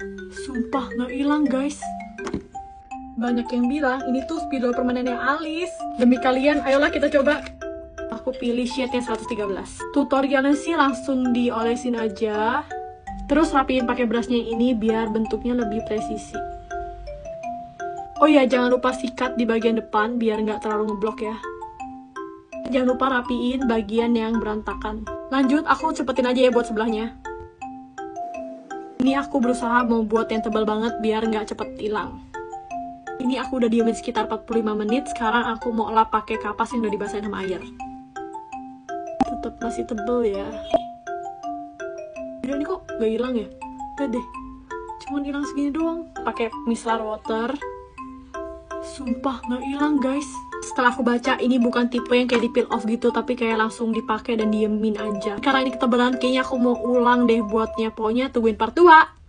Sumpah nggak hilang guys. Banyak yang bilang ini tuh spidol permanennya alis. Demi kalian, ayolah kita coba. Aku pilih shade-nya 113. Tutorialnya sih langsung diolesin aja. Terus rapiin pakai brushnya ini biar bentuknya lebih presisi. Oh ya, jangan lupa sikat di bagian depan biar nggak terlalu ngeblok ya. Jangan lupa rapiin bagian yang berantakan. Lanjut, aku cepetin aja ya buat sebelahnya. Ini aku berusaha mau buat yang tebal banget biar nggak cepet hilang. Ini aku udah diemin sekitar 45 menit. Sekarang aku mau lap pakai kapas yang udah dibasahin sama air. Tetap masih tebel ya. Ini kok nggak hilang ya? Udah deh, cuman hilang segini doang. Pakai micellar water. Sumpah nggak hilang guys. Setelah aku baca, ini bukan tipe yang kayak di peel off gitu, tapi kayak langsung dipakai dan diemin aja. Karena ini ketebalan, kayaknya aku mau ulang deh buatnya. Pokoknya tungguin part 2.